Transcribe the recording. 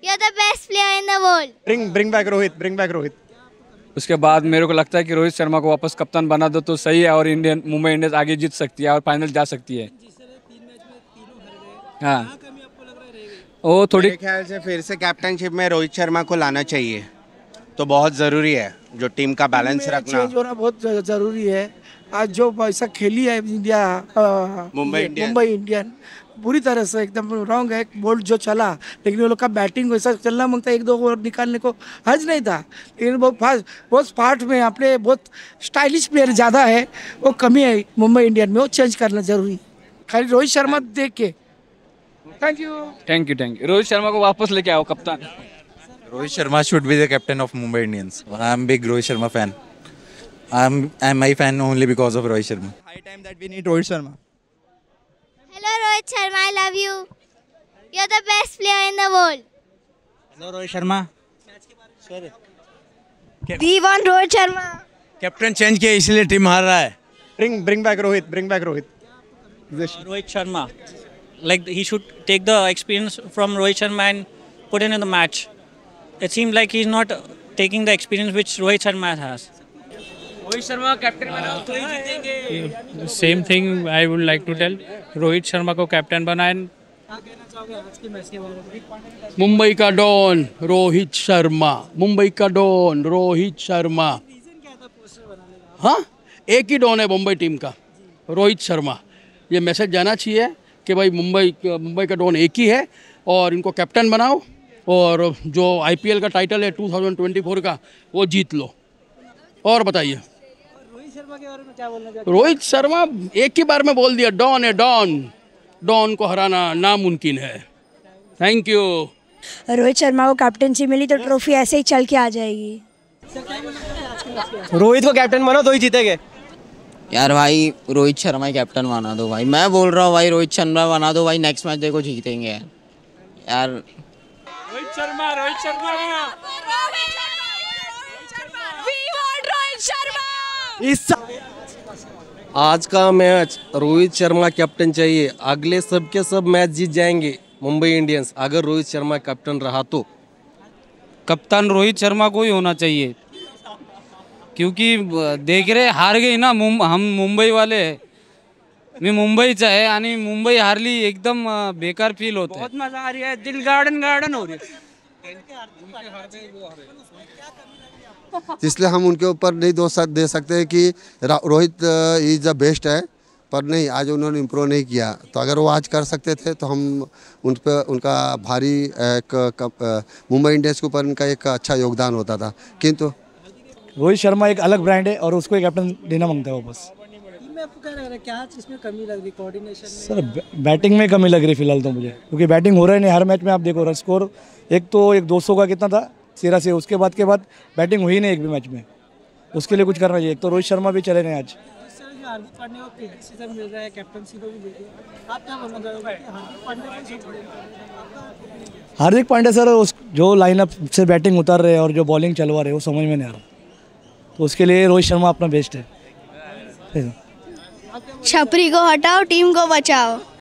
You're the best player in the world. Bring back Rohit. Bring back Rohit. उसके बाद मेरे को लगता है कि रोहित शर्मा को वापस कप्तान बना दो तो सही है और मुंबई इंडियंस आगे जीत सकती है और फाइनल जा सकती है। हाँ, वो थोड़ी मेरे ख्याल से फिर से कैप्टनशिप में रोहित शर्मा को लाना चाहिए, तो बहुत ज़रूरी है जो टीम का बैलेंस रखना। चेंज होना बहुत ज़रूरी है। आज जो पैसा खेली है इंडिया, मुंबई इंडियन पूरी तरह से एकदम रॉन्ग है। बोल्ट जो चला, लेकिन वो लोग का बैटिंग वैसा चलना मांगता, एक दो ओवर निकालने को हर्ज नहीं था, लेकिन बहुत स्पार्ट में अपने बहुत स्टाइलिश प्लेयर ज़्यादा है, वो कमी है मुंबई इंडियन में, वो चेंज करना जरूरी। खाली रोहित शर्मा देख के थैंक यू। रोहित शर्मा को वापस लेके आओ कप्तान। Rohit Sharma should be the captain of Mumbai Indians. I'm a big Rohit Sharma fan. I'm my fan only because of Rohit Sharma. High time that we need Rohit Sharma. Hello Rohit Sharma, I love you. You're the best player in the world. Hello Rohit Sharma. We want Rohit Sharma. Captain change किया इसलिए team हार रहा है। Bring back Rohit. Bring back Rohit. Rohit Sharma. Like he should take the experience from Rohit Sharma and put it in the match. It seems like he's not taking the experience which Rohit Sharma has. Rohit Sharma captain बनाओ तो ही जीतेंगे। Same thing I would like to tell, Rohit Sharma को captain बनाए। मुंबई का don Rohit Sharma, Mumbai का don Rohit Sharma. हाँ, एक ही डॉन है मुंबई टीम का, रोहित शर्मा। ये मैसेज जाना चाहिए कि भाई मुंबई का डॉन एक ही है और इनको कैप्टन बनाओ और जो आईपीएल का टाइटल है 2024 का वो जीत लो। और बताइए रोहित शर्मा के बारे में क्या बोलना चाहते? रोहित शर्मा एक ही बार में बोल दिया, डॉन है डॉन को हराना नामुमकिन है। Thank you. रोहित शर्मा को कैप्टनसी मिली तो ट्रॉफी ऐसे ही चल के आ जाएगी। रोहित को कैप्टन बनाओ तो ही जीतेंगे। यार भाई रोहित शर्मा ही कैप्टन बना दो भाई, मैं बोल रहा हूँ भाई रोहित शर्मा बना दो भाई, नेक्स्ट मैच देखो जीतेंगे यार। रोहित शर्मा आज का मैच रोहित शर्मा कैप्टन चाहिए, अगले सब के सब मैच जीत जाएंगे मुंबई इंडियंस अगर रोहित शर्मा कैप्टन रहा तो। कप्तान रोहित शर्मा को ही होना चाहिए क्योंकि देख रहे हार गई ना हम मुंबई वाले। मी मुंबईचा आहे आणि मुंबई हारली एकदम बेकार फील होता है। बहुत मजा आ रही है, दिल गार्डन हो रही है। इसलिए हम उनके ऊपर नहीं दोष दे सकते कि रोहित इज द बेस्ट है, पर नहीं आज उन्होंने इम्प्रूव नहीं किया। तो अगर वो आज कर सकते थे तो हम उन पर उनका भारी मुंबई इंडियंस के ऊपर उनका एक अच्छा योगदान होता था। किंतु रोहित शर्मा एक अलग ब्रांड है और उसको एक कैप्टन देना मांगता है वो बस। आपको क्या लग रहा है, क्या चीज़ में कमी लग रही, कोऑर्डिनेशन में? सर बैटिंग में कमी लग रही फिलहाल तो मुझे, क्योंकि बैटिंग हो रहा है नहीं हर मैच में। आप देखो रन स्कोर एक 200 का कितना था 83, उसके बाद बैटिंग हुई नहीं एक भी मैच में। उसके लिए कुछ करना चाहिए। एक तो रोहित शर्मा भी चले नहीं आज। हार्दिक पांड्या को क्रिटिसिज्म मिल रहा है, कैप्टनसी को भी मिल रही है, आप क्या बोलना चाहोगे? हार्दिक पांड्या सर जो लाइनअप से बैटिंग उतार रहे हैं और जो बॉलिंग चलवा रहे हैं वो समझ में नहीं आ रहा, तो उसके लिए रोहित शर्मा अपना बेस्ट है। छपरी को हटाओ, टीम को बचाओ।